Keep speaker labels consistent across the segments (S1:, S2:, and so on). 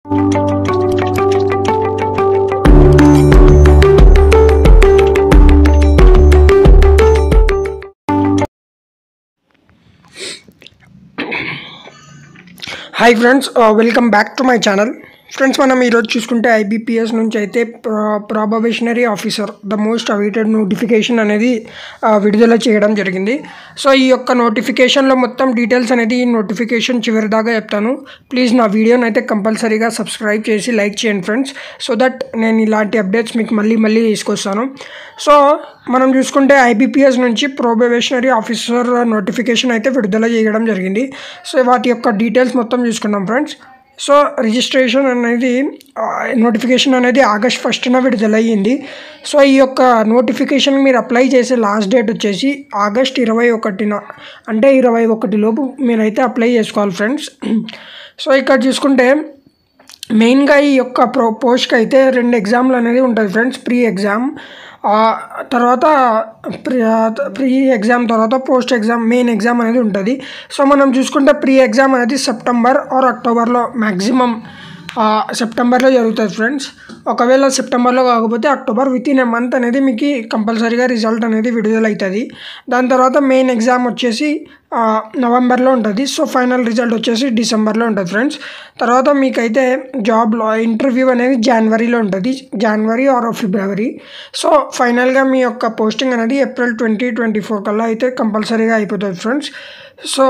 S1: Hi friends, welcome back to my channel. Friends, మనం ఈరోజు చూసుకుంటే ఐబీపీఎస్ నుంచి అయితే probationary officer the most awaited notification అనేది విడుదల చేయడం జరిగింది. సో ఈ యొక్క నోటిఫికేషన్లో మొత్తం డీటెయిల్స్ అనేది ఈ నోటిఫికేషన్ చివరి దాకా చెప్తాను. ప్లీజ్ నా వీడియోని అయితే కంపల్సరీగా సబ్స్క్రైబ్ చేసి లైక్ చేయండి ఫ్రెండ్స్, సో దట్ నేను ఇలాంటి అప్డేట్స్ మీకు మళ్ళీ తీసుకొస్తాను. సో మనం చూసుకుంటే ఐబీపీఎస్ నుంచి ప్రాబబేషనరీ ఆఫీసర్ నోటిఫికేషన్ అయితే విడుదల చేయడం జరిగింది. సో వాటి యొక్క డీటెయిల్స్ మొత్తం చూసుకున్నాం ఫ్రెండ్స్. సో రిజిస్ట్రేషన్ అనేది నోటిఫికేషన్ అనేది ఆగస్ట్ 1న విడుదలయ్యింది. సో ఈ యొక్క నోటిఫికేషన్ మీరు అప్లై చేసే లాస్ట్ డేట్ వచ్చేసి ఆగస్ట్ 21న, అంటే 21 లోపు మీరైతే అప్లై చేసుకోవాలి ఫ్రెండ్స్. సో ఇక్కడ చూసుకుంటే మెయిన్గా ఈ యొక్క పోస్ట్కి అయితే 2 ఎగ్జామ్లు అనేది ఉంటుంది ఫ్రెండ్స్. ప్రీ ఎగ్జామ్ తర్వాత ప్రీ ఎగ్జామ్ తర్వాత పోస్ట్ ఎగ్జామ్ మెయిన్ ఎగ్జామ్ అనేది ఉంటుంది. సో మనం చూసుకుంటే ప్రీ ఎగ్జామ్ అనేది సెప్టెంబర్ ఆర్ అక్టోబర్లో, మ్యాక్సిమం సెప్టెంబర్లో జరుగుతుంది ఫ్రెండ్స్. ఒకవేళ సెప్టెంబర్లో కాకపోతే అక్టోబర్, వితిన్ ఏ మంత్ అనేది మీకు కంపల్సరీగా రిజల్ట్ అనేది విడుదలవుతుంది. దాని తర్వాత మెయిన్ ఎగ్జామ్ వచ్చేసి నవంబర్లో ఉంటుంది. సో ఫైనల్ రిజల్ట్ వచ్చేసి డిసెంబర్లో ఉంటుంది ఫ్రెండ్స్. తర్వాత మీకైతే జాబ్లో ఇంటర్వ్యూ అనేది జనవరిలో ఉంటుంది, జనవరి ఆర్ ఫిబ్రవరి. సో ఫైనల్గా మీ యొక్క పోస్టింగ్ అనేది ఏప్రిల్ 2024 కల్లా అయితే కంపల్సరీగా అయిపోతుంది ఫ్రెండ్స్. సో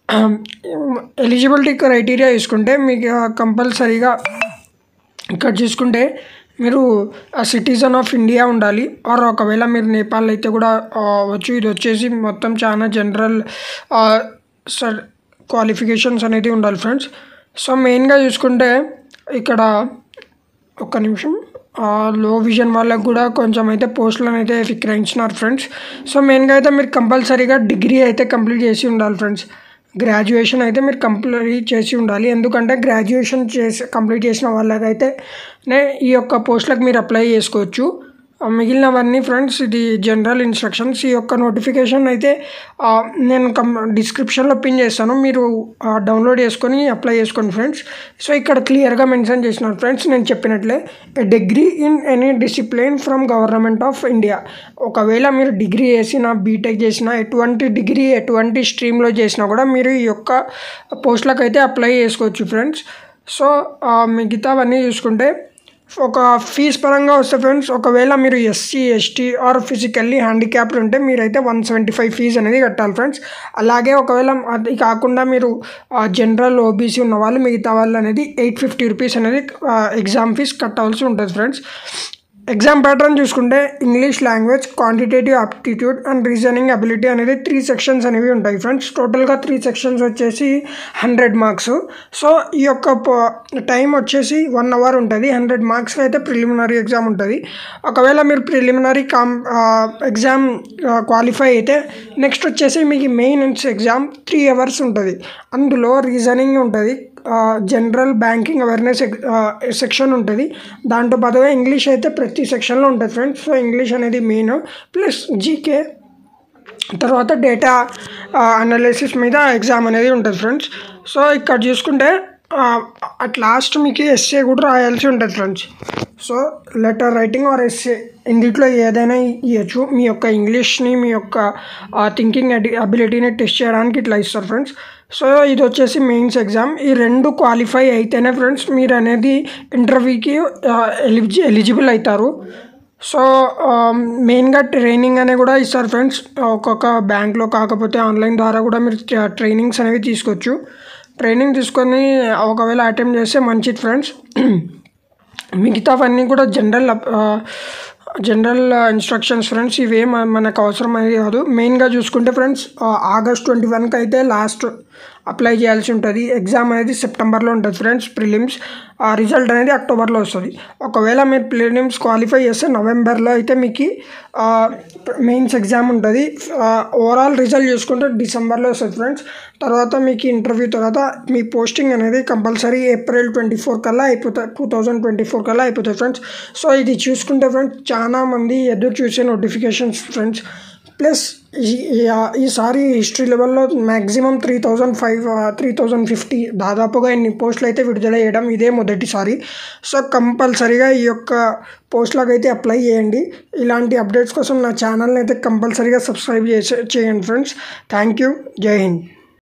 S1: ఎలిజిబిలిటీ క్రైటీరియా చూసుకుంటే మీకు కంపల్సరీగా ఇక్కడ చూసుకుంటే మీరు సిటిజన్ ఆఫ్ ఇండియా ఉండాలి, ఆర్ ఒకవేళ మీరు నేపాల్ అయితే కూడా వచ్చు. ఇది వచ్చేసి మొత్తం చాలా జనరల్ క్వాలిఫికేషన్స్ అనేది ఉండాలి ఫ్రెండ్స్. సో మెయిన్గా చూసుకుంటే ఇక్కడ ఒక్క నిమిషం, లో విజన్ వాళ్ళకు కూడా కొంచెం అయితే పోస్టులను అయితే విక్రయించినారు ఫ్రెండ్స్. సో మెయిన్గా అయితే మీరు కంపల్సరీగా డిగ్రీ అయితే కంప్లీట్ చేసి ఉండాలి ఫ్రెండ్స్. గ్రాడ్యుయేషన్ అయితే మీరు కంప్లీట్ చేసి ఉండాలి, ఎందుకంటే గ్రాడ్యుయేషన్ కంప్లీట్ చేసిన వాళ్ళకైతే ఈ యొక్క పోస్టులకు మీరు అప్లై చేసుకోవచ్చు. మిగిలినవన్నీ ఫ్రెండ్స్ ఇది జనరల్ ఇన్స్ట్రక్షన్స్. ఈ యొక్క నోటిఫికేషన్ అయితే నేను డిస్క్రిప్షన్లో పిన్ చేస్తాను, మీరు డౌన్లోడ్ చేసుకొని అప్లై చేసుకోండి ఫ్రెండ్స్. సో ఇక్కడ క్లియర్గా మెన్షన్ చేసినారు ఫ్రెండ్స్, నేను చెప్పినట్లే degree in any discipline from government of India. ఒకవేళ మీరు డిగ్రీ చేసినా, బీటెక్ చేసినా, ఎటువంటి డిగ్రీ ఎటువంటి స్ట్రీమ్లో చేసినా కూడా మీరు ఈ యొక్క పోస్టులకు అయితే అప్లై చేసుకోవచ్చు ఫ్రెండ్స్. సో మిగతావన్నీ చూసుకుంటే ఒక ఫీజ్ పరంగా వస్తే ఫ్రెండ్స్, ఒకవేళ మీరు SC ST or physically handicapped ఉంటే మీరైతే 175 ఫీజు అనేది కట్టాలి ఫ్రెండ్స్. అలాగే ఒకవేళ అది కాకుండా మీరు జనరల్ ఓబీసీ ఉన్న వాళ్ళు, మిగతా వాళ్ళు అనేది 850 రూపీస్ అనేది ఎగ్జామ్ ఫీజ్ కట్టాల్సి ఉంటుంది ఫ్రెండ్స్. ఎగ్జామ్ ప్యాటర్న్ చూసుకుంటే English language, quantitative aptitude and reasoning ability అనేది 3 సెక్షన్స్ అనేవి ఉంటాయి ఫ్రెండ్స్. టోటల్గా 3 సెక్షన్స్ వచ్చేసి 100 మార్క్స్. సో ఈ యొక్క టైం వచ్చేసి 1 అవర్ ఉంటుంది. 100 మార్క్స్కి అయితే ప్రిలిమినరీ ఎగ్జామ్ ఉంటుంది. ఒకవేళ మీరు ప్రిలిమినరీ ఎగ్జామ్ క్వాలిఫై అయితే నెక్స్ట్ వచ్చేసి మీకు మెయిన్స్ ఎగ్జామ్ 3 అవర్స్ ఉంటుంది. అందులో రీజనింగ్ ఉంటుంది, జనరల్ బ్యాంకింగ్ అవేర్నెస్ సెక్షన్ ఉంటుంది, దాంతో పాటుగా ఇంగ్లీష్ అయితే ప్రతి సెక్షన్లో ఉంటుంది ఫ్రెండ్స్. సో ఇంగ్లీష్ అనేది మెయిన్, ప్లస్ జీకే, తర్వాత డేటా అనాలిసిస్ మీద ఎగ్జామ్ అనేది ఉంటుంది ఫ్రెండ్స్. సో ఇక్కడ చూసుకుంటే అట్ లాస్ట్ మీకు ఎస్ఏ కూడా రాయాల్సి ఉంటుంది friends. So letter writing or essay ఇందులో ఏదైనా ఇవ్వచ్చు. మీ యొక్క ఇంగ్లీష్ని, మీ యొక్క థింకింగ్ అబిలిటీని టెస్ట్ చేయడానికి ఇట్లా ఇస్తారు ఫ్రెండ్స్. సో ఇది వచ్చేసి మెయిన్స్ ఎగ్జామ్. ఈ 2 క్వాలిఫై అయితేనే ఫ్రెండ్స్ మీరు అనేది ఇంటర్వ్యూకి ఎలిజిబుల్ అవుతారు. సో మెయిన్గా ట్రైనింగ్ అనేది కూడా ఇస్తారు ఫ్రెండ్స్. ఒక్కొక్క బ్యాంక్లో కాకపోతే ఆన్లైన్ ద్వారా కూడా మీరు ట్రైనింగ్స్ అనేవి తీసుకోవచ్చు. ట్రైనింగ్ తీసుకొని ఒకవేళ అటెంప్ట్ చేస్తే మంచిది ఫ్రెండ్స్. మిగతావన్నీ కూడా జనరల్ ఇన్స్ట్రక్షన్స్ ఫ్రెండ్స్. ఇవే మనకు అవసరం అనేది కాదు. మెయిన్గా చూసుకుంటే ఫ్రెండ్స్ ఆగస్ట్ 21కి అయితే లాస్ట్ అప్లై చేయాల్సి ఉంటుంది. ఎగ్జామ్ అనేది సెప్టెంబర్లో ఉంటుంది ఫ్రెండ్స్. ప్రిలిమ్స్ రిజల్ట్ అనేది అక్టోబర్లో వస్తుంది. ఒకవేళ మీరు ప్రిలిమ్స్ క్వాలిఫై చేస్తే నవంబర్లో అయితే మీకు మెయిన్స్ ఎగ్జామ్ ఉంటుంది. ఓవరాల్ రిజల్ట్ చూసుకుంటే డిసెంబర్లో వస్తుంది ఫ్రెండ్స్. తర్వాత మీకు ఇంటర్వ్యూ తర్వాత మీ పోస్టింగ్ అనేది కంపల్సరీ ఏప్రిల్ 24 కల్లా అయిపోతుంది, 2024 కల్లా అయిపోతుంది ఫ్రెండ్స్. సో ఇది చూసుకుంటే ఫ్రెండ్స్ చాలా మంది ఎదురు చూసే నోటిఫికేషన్స్ ఫ్రెండ్స్. ప్లస్ ఈసారి హిస్టరీ లెవెల్లో మ్యాక్సిమం 3050 దాదాపుగా ఇన్ని పోస్టులు అయితే విడుదల చేయడం ఇదే మొదటిసారి. సో కంపల్సరీగా ఈ యొక్క పోస్టులకు అయితే అప్లై చేయండి. ఇలాంటి అప్డేట్స్ కోసం నా ఛానల్ని అయితే కంపల్సరీగా సబ్స్క్రైబ్ చేయండి ఫ్రెండ్స్. Thank you. జై హింద్.